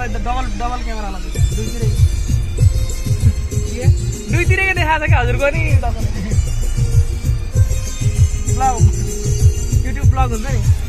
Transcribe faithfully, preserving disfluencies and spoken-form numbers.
double double camera लाग्छ दुईतिरै के दुईतिरैको देखाएको छ क्या हजुरको नि ब्लग युट्युब ब्लग हुन्छ नि